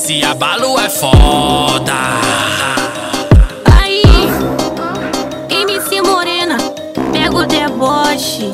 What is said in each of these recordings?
Esse abalo é foda. Aí, MC Morena, pega o deboche.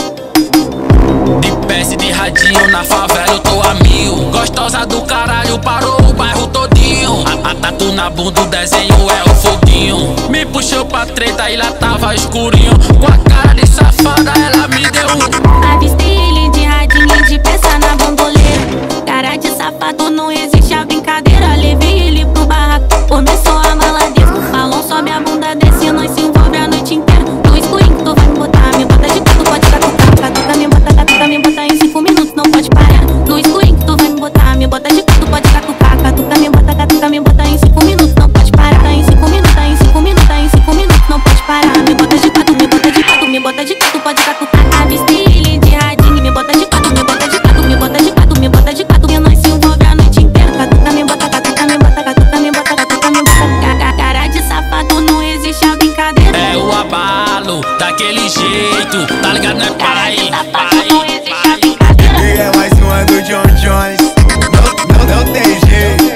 De PS de radinho na favela eu tô a mil. Gostosa do caralho, parou o bairro todinho. A tatu na bunda, o desenho é o foguinho. Me puxou pra treta e lá tava escurinho. Com a cara de safada ela me deu um. Avistei ele de radinho e de peça na bandoleira. Cara de safado, não existe a brincadeira. Levei ele pro barraco, começou a maladeira. Balão sobe a bunda, desce, nós se envolve a noite inteira. No escurinho tu vai me botar, me bota de canto, pode catucar. Catuca, me bota em 5 minutos, não pode parar. No escurinho tu vai me botar, me bota de canto, pode catucar. Catuca, me bota em 5 minutos, não pode parar. Em 5 minutos, em 5 minutos, em 5 minutos, não pode parar. Me bota de canto, me bota de canto, me bota de canto, pode catucar. Avistei ele de radinho, me bota de canto, me bota de canto, me bota de canto, me bota de canto. E nós se envolve a noite inteira. Catuca, me bota, catuca, me bota, catuca, me bota, catuca, me bota. Cara de safado, não existe a brincadeira. É o abalo, daquele jeito, tá ligado, né, pai? Não existe a brincadeira. E é mais uma do John Jones. Não tem jeito.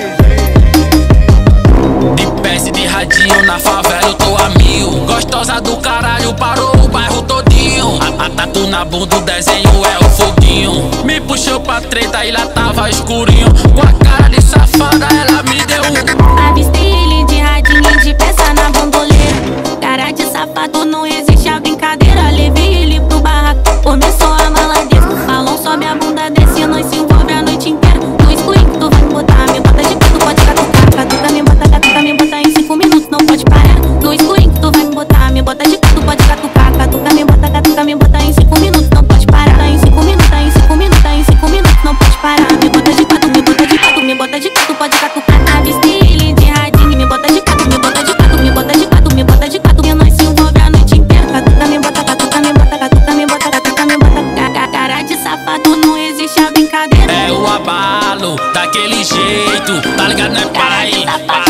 De PS de radinho na favela eu tô a mil. Gostosa do caralho, parou o bairro todinho. A tatu na bunda, o desenho é o foguinho. Me puxou pra treta e lá tava escurinho. Com a cara de safada ela me deu um. Avistei ele de radinho e de peça na bandoleira. Cara de safado, não existe a brincadeira. Levei ele pro barraco, começou a maladeira. Balão sobe a bunda, desce, nós se envolve a noite inteira. No escurinho tu vai me botar, me bota de canto, pode catucar. Catuca, me bota em 5 minutos, não pode parar. No escurinho tu vai me botar, me bota de canto, pode catucar. Catuca, me bota em 5 minutos, não pode parar. Em 5 minutos, em 5 minutos, em 5 minutos, não pode parar. Me bota de canto, me bota de canto, me bota de canto, pode catucar. Avistei ele de radinho, me bota de canto, me bota de canto, me bota de canto, me bota de canto. E nós se envolve a noite inteira. Catuca, me bota, catuca, me bota, catuca, me bota, catuca, me bota. Cara de safado, não existe a brincadeira. É o abalo, daquele jeito, tá ligado, né, pai?